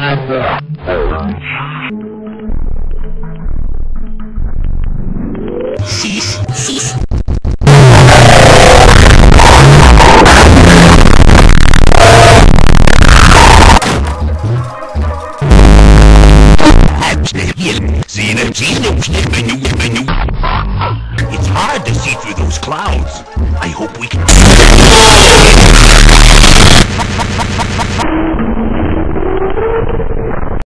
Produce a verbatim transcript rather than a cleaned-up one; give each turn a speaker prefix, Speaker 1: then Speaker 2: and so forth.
Speaker 1: Cease, cease. It's hard to see through those clouds.